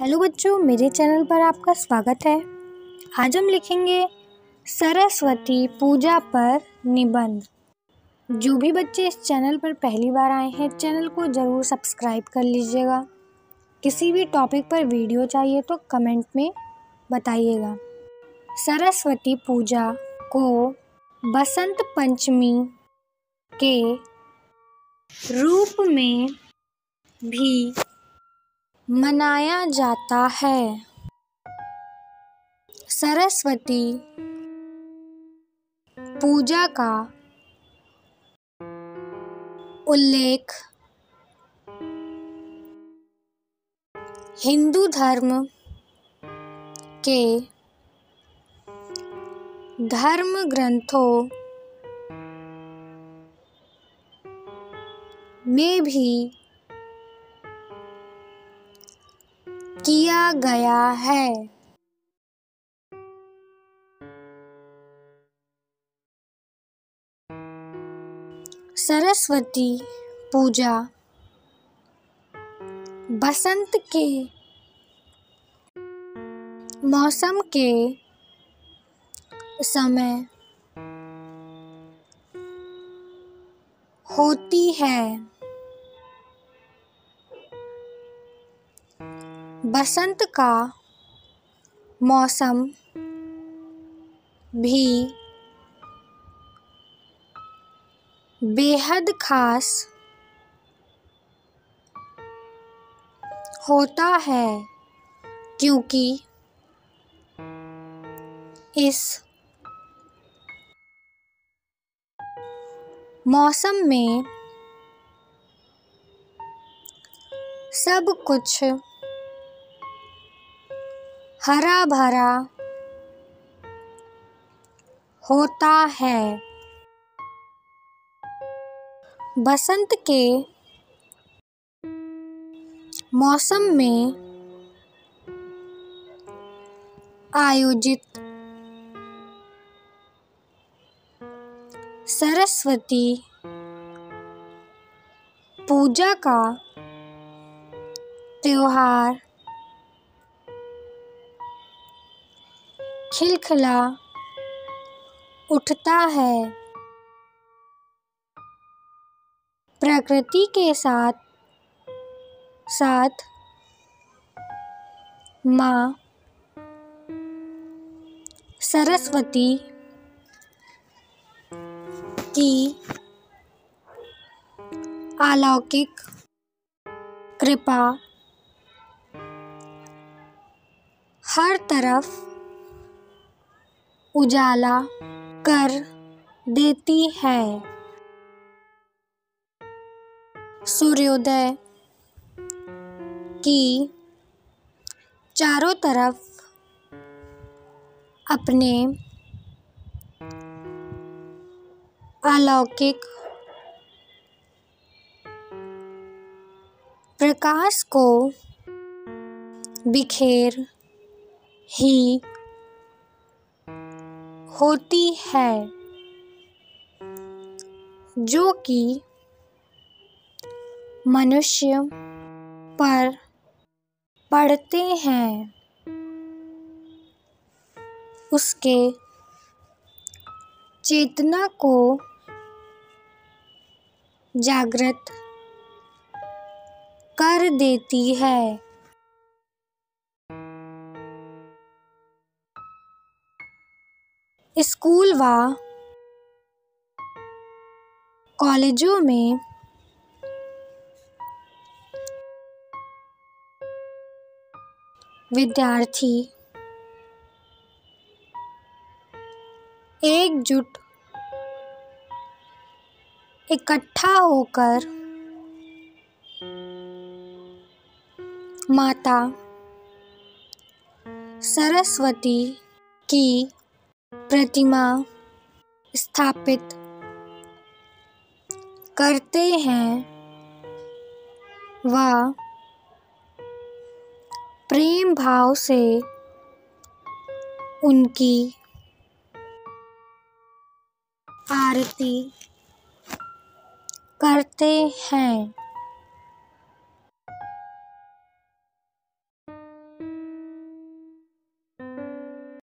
Hello बच्चों, मेरे channel पर आपका स्वागत है। आज हम लिखेंगे सरस्वती पूजा पर निबंध। जो भी बच्चे इस चैनल पर पहली बार आए हैं, चैनल को ज़रूर सब्सक्राइब कर लीजिएगा। किसी भी टॉपिक पर वीडियो चाहिए तो कमेंट में बताइएगा। सरस्वती पूजा को बसंत पंचमी के रूप में भी मनाया जाता है। सरस्वती पूजा का उल्लेख हिंदू धर्म के धर्म ग्रंथों में भी किया गया है। सरस्वती पूजा बसंत के मौसम के समय होती है। बसंत का मौसम भी बेहद खास होता है, क्योंकि इस मौसम में सब कुछ हरा भरा होता है। बसंत के मौसम में आयोजित सरस्वती पूजा का त्योहार खिलखिला उठता है। प्रकृति के साथ साथ माँ सरस्वती की अलौकिक कृपा हर तरफ उजाला कर देती है। सूर्योदय की चारों तरफ अपने अलौकिक प्रकाश को बिखेर ही होती है, जो कि मनुष्य पर पड़ते हैं। उसके चेतना को जागृत कर देती है। स्कूल व कॉलेजों में विद्यार्थी एकजुट इकट्ठा होकर माता सरस्वती की प्रतिमा स्थापित करते हैं व प्रेम भाव से उनकी आरती करते हैं।